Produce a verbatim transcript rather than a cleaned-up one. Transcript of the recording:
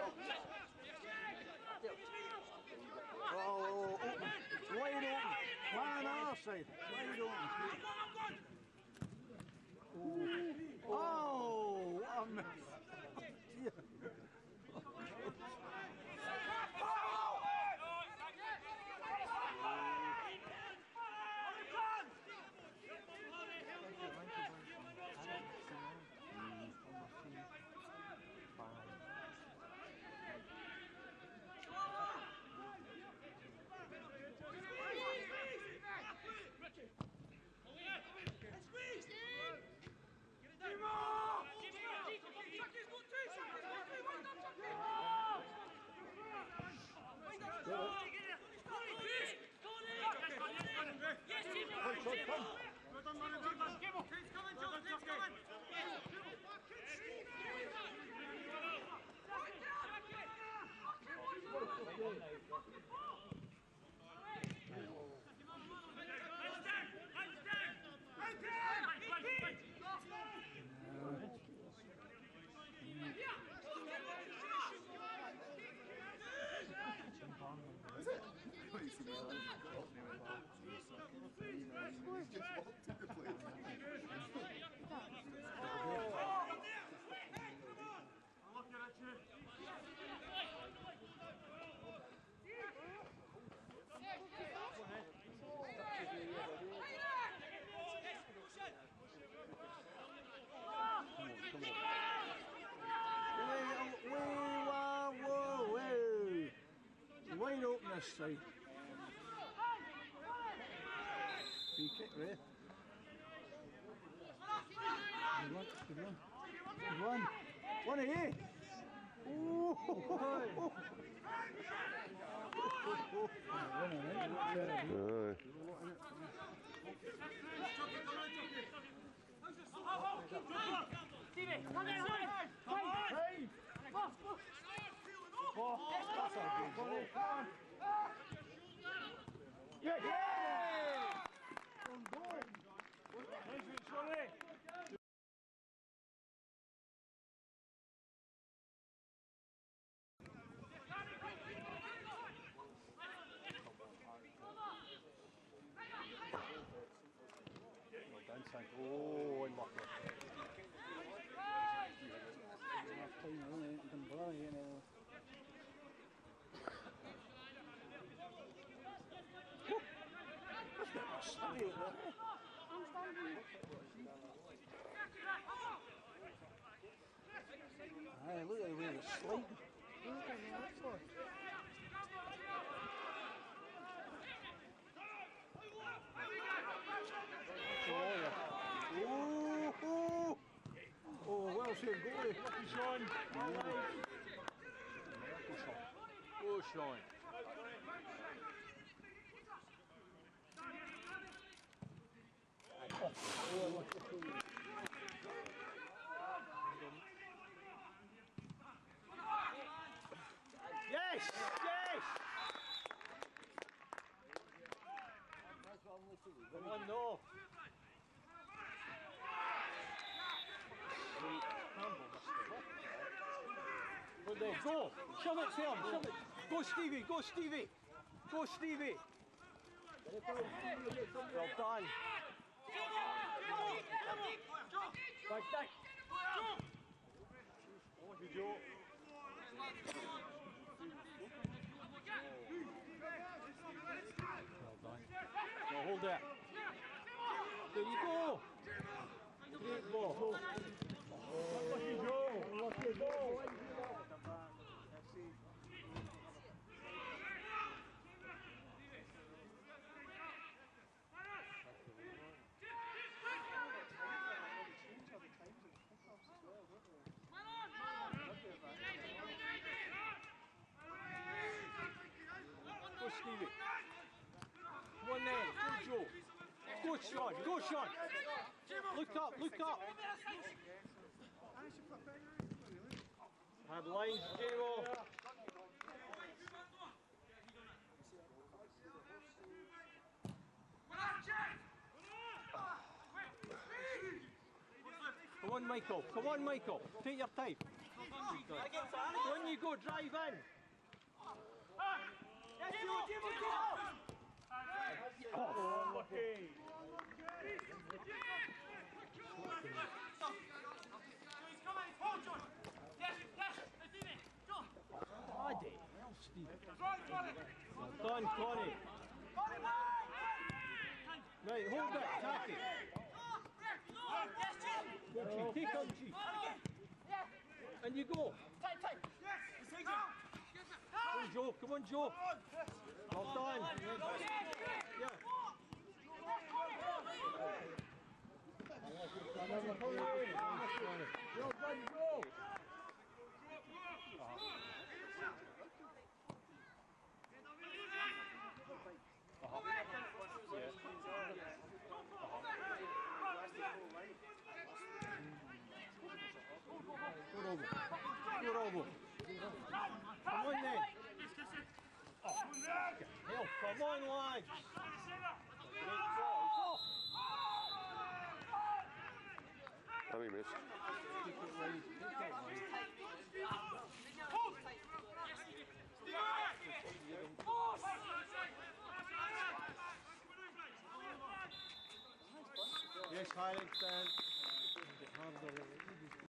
Oh, open. Wide open. Man our side. Wide open. Oh, what a miss. Is it? He's just walked to the plate. Wide open this side. Free kick there. Good one, good one. Good one. One of you. Oh! Stevie, come there, come on! Oh, that's a good one. Yeah! Yeah! On board! Nice one, Sonny! Well done, son. Oh, unlucky. Enough time, isn't it? Dunbar, you know. Study it, huh? I'm standing. Aye, look at the way it's sliding. Look at that for. Oh, yeah. Oh, oh. Oh, well said, goalie. Lucky Sean. All right. Oh, Sean. Yes! Yes! Come on, no. Good there, go! Shove it, Sam, shove it! Go Stevie, go Stevie! Go Stevie! Well done! Back, back! Good Joe! Well done. Now hold that. There you go! Great ball! Lucky Joe! Lucky ball! Go Stevie. Come on then. Go Joe. Go Sean. Go Sean. Look up. Look up. Hard lines, J-Mo. Come on, Michael. Come on, Michael. Take your time. When you go, drive in. Oh, lucky. Bloody hell, Steve. Well done, Connie. Right, hold it, attack it. Go, G, take on G. And you go. Come on, Joe, come on, Joe. Well done. Yeah. Well done, Joe. Good over. Good over. Come on then. Oh, hell, come on, lads. How many missed? Yes, Highland stand.